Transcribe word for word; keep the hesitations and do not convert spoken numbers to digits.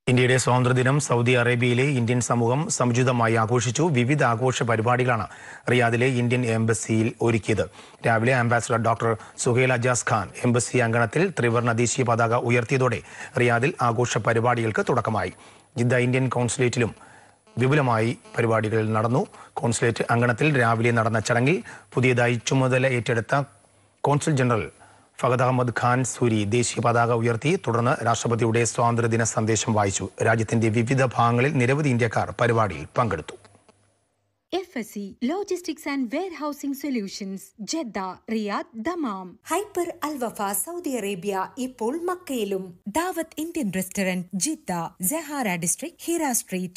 ഇന്ത്യയുടെ സ്വാതന്ത്ര്യദിനം സൗദി അറേബ്യയിലെ ഇന്ത്യൻ സമൂഹം സമുചിതമായി ആഘോഷിച്ചു. വിവിധ ആഘോഷ പരിപാടികളാണ് റിയാദിലെ ഇന്ത്യൻ എംബസിയിൽ ഒരുക്കിയത്. രാവിലെ ambassador doctor Suhail Ajaz Khan embassy അങ്കണത്തിൽ ത്രിവർണ്ണ ദേശീയ പതാക ഉയർത്തിയതോടെ റിയാദിൽ ആഘോഷ പരിപാടികൾക്ക് തുടക്കമായി. ജിദ്ദ ഇന്ത്യൻ കോൺസുലേറ്റിലും വിപുലമായി പരിപാടികൾ നടന്നു. കോൺസുലേറ്റ് അങ്കണത്തിൽ രാവിലെ നടന്ന ചടങ്ങിൽ പുതിയതായി ചുമതല ഏറ്റെടുത്ത കോൺസുൽ ജനറൽ ഫഹദ് അഹമ്മദ് ഖാൻ സൂരി ദേശീയ പതാക ഉയർത്തി. തുടർന്ന് രാഷ്ട്രപതിയുടെ സ്വാതന്ത്ര്യദിന സന്ദേശം വായിച്ചു. രാജ്യത്തിന്റെ വിവിധ ഭാഗങ്ങളിൽ നിരവധി ഇന്ത്യക്കാർ പരിപാടിയിൽ പങ്കെടുത്തു. F S C Logistics and Warehousing Solutions, Jeddah, Riyadh, Dammam. Hyper Al Wafa, Saudi Arabia, ഇപ്പോൾ മക്കയിലും. Dawat Indian Restaurant, Jeddah, Zahara District, Hira Street.